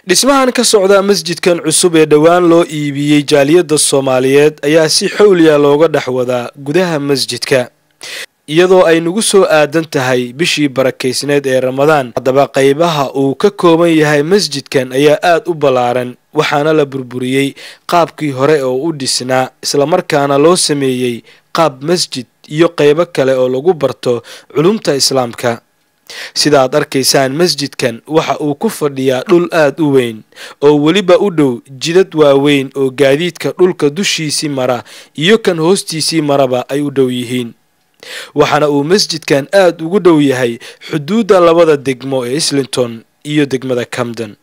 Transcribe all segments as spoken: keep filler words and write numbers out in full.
dhismahan ka socda masjidkan cusub ee dhawaan loo iibiyay jaaliyada Soomaaliyeed ayaa si xawliya looga dhaxwadaa gudaha masjidka iyadoo ay nagu soo aadan tahay bishii barakeysneed ee Ramadaan. Hadaba qaybaha uu ka kooban yahay masjidkan ayaa aad u balaaran waxaana la burburiyay qaabkii hore oo u dhisnaa isla markaana loo sameeyay qaab masjid iyo qaybo kale oo lagu barto culumta islaamka. sida aad arkaysaan masjidkan waxa uu ku fadhiyaa dhul aad u weyn oo waliba u dhow jidad waaweyn oo gaadiidka dhulka dushiisii mara iyo kan hoostiisii maraba ay u dhow yihiin. waxaana uu masjidkan aad ugu dhow yahay xuduudda labada degmo ee Islington iyo degmada Camden.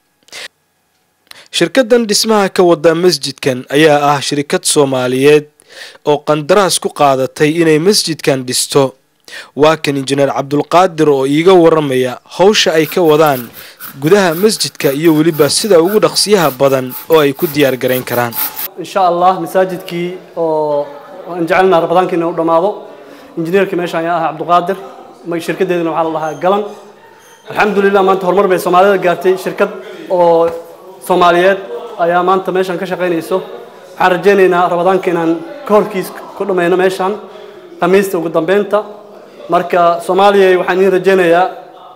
shirkadan dhismaha ka wada masjidkan ayaa ah shirkad Soomaaliyeed oo qandaraas ku qaadatay inay masjidkan dhisto. waa kan injineer Cabdulqaadir oo iiga waramaya hawsha ay ka wadaan gudaha masjidka iyo waliba sida ugu dhaqsiyaha badan oo ay ku diyaar gareyn karaan. insha Allah masaajidkii oo aan jecelnahay Ramadaankiina u dhamaado injineerka meesha ayaa ah Cabdulqaadir ma shirkadeedana waxa la dhahaa Galan. alxamdulillah maanta horumar bay Soomaalida gaartay shirkad oo Soomaaliyeed ayaa maanta meeshan ka shaqeynayso. waxaan rajaynaynaa Ramadaanka inaan koorkiis ku dhameeyno meeshan khamiista ugu dambeynta. marka Soomaaliya waxaan idin rajaynayaa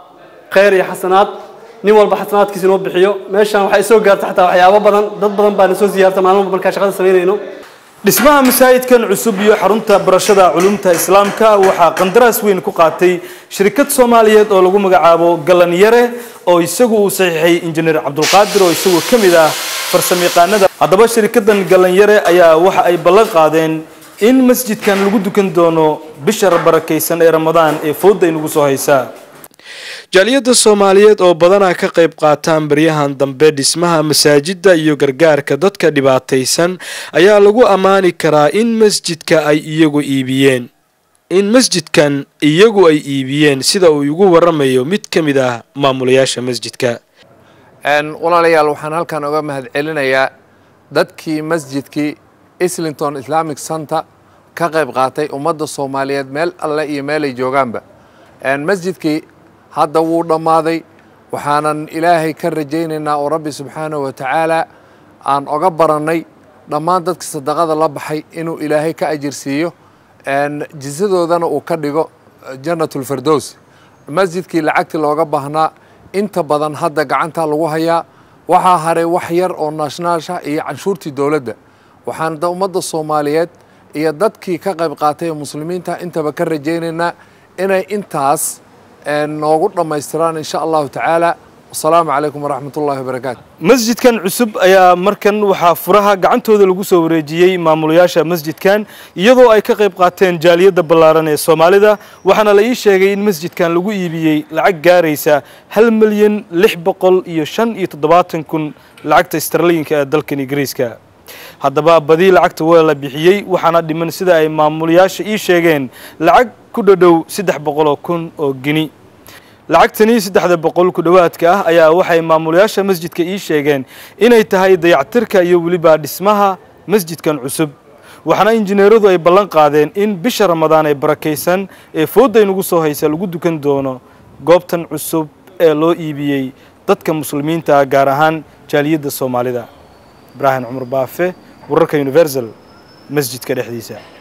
khayr iyo xasanaad nin walba xasanaadkiisa inoo bixiyo. meeshan waxay soo gaartay xataa waxyaabo badan dad badan baa soo ziyaartay maalmo marka shaqada sameynayno. dhismaha masaajidkan cusub iyo xarunta barashada culumta islaamka waxaa qandaraas weyn ku qaatay shirkad Soomaaliyeed oo lagu magacaabo Galan Yare oo isagu uu saxiixay injineer Cabdulqaadir oo isagu kamid ah farsamayaqaanada. haddaba shirkadan Galan Yare ayaa waxa ay ballan qaadeen in masjidkan lagu dukan doono bisha barakeysan ee Ramadaan ee fooda inagu soo haysa. jaaliyada Soomaaliyeed oo badanaa ka qayb qaataan baryahan dambe dhismaha masaajida iyo gargaarka dadka dhibaataysan ayaa lagu amaani karaa in masjidka ay iyagu iibiyeen in masjidkan iyagu ay iibiyeen sida uu ugu waramayo mid kamid ah maamulayaasha masjidka. aan walaalayaal waxaan halkan uga mahadcelinayaa dadkii masjidkii Islington Islamic Center ka qayb qaatay ummadda Soomaaliyeed meel alle iyo meel ay joogaanba. aan masjidkii hadda wuu dhamaaday waxaanan ilaahay ka rajaynaynaa oo Rabbi subhanahu wa ta'ala aan uga baranay dhammaan dadka sadaqada la baxay inuu ilaahay ka ajirsiiyo aan jisadoodana uu ka dhigo jannatul firdaws. masjidkii lacagti looga baahnaa inta badan hadda gacanta lagu hayaa waxa haray wax yar oo naashnaasha iyo canshuurtii dawladda. waxaan ummadda Soomaaliyeed iyo dadkii ka qayb qaatay muslimiinta intaba ka rajaynaynaa inay intaas noogu dhamaystiraan insha Allah ta'ala. Assalaamu alaykum wa rahmatullahi wa barakaatuh. masjidkan cusub ayaa markan waxa furaha gacantooda lagu soo wareejiyay maamulayaasha masjidkan iyadoo ay ka qayb qaateen jaaliyada ballaaran ee Soomaalida. waxaana la ii sheegay in masjidkan lagu iibiyay lacag gaaraysa hal milyan lix boqol iyo shan iyo toddobaatan kun lacagta sterlinka ee dalka Ingiriiska. haddaba badii lacagta waa la bixiyay waxaana dhiman sida ay maamulayaasha ii sheegeen lacag ku dhow saddex boqol oo kun oo gini. lacagtani saddex boqol ku dhawaadka ah ayaa waxay maamulayaasha masjidka ii sheegeen inay tahay dayactirka iyo waliba dhismaha masjidkan cusub. waxaana injineeradu ay ballan qaadeen in bisha Ramadaan ee barakeysan ee fooda inagu soo haysa lagu dukan doono goobtan cusub ee loo iibiyay dadka muslimiinta gaar ahaan jaaliyada Soomaalida. Ibrahim Umar Baafe wararka Universal masjidka dhexdiisa.